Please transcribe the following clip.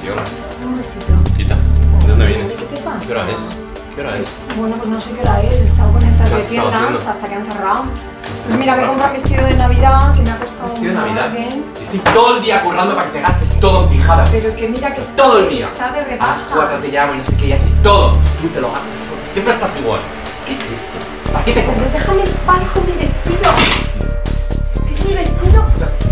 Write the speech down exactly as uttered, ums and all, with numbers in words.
ti, hola. Un besito. Quita. ¿De dónde vienes? ¿Qué te pasa? ¿Qué hora es? ¿Qué hora es? Bueno, pues no sé qué hora es. He estado con estas ¿Qué de has estado tiendas haciendo? hasta que han cerrado. Pues mira, me he comprado un vestido de Navidad que me ha costado ¿Vestido de un Navidad? bargain. Estoy todo el día currando para que te gastes todo en pijadas. Pero que mira que está, todo el día. está de A las rebajas. cuatro te llamo y no sé qué, y haces todo. Tú te lo gastas todo. Siempre estás igual. ¿Qué es esto? ¿Para qué te Pero compras? déjame en paz con mi vestido. ¿Qué es mi vestido? O sea,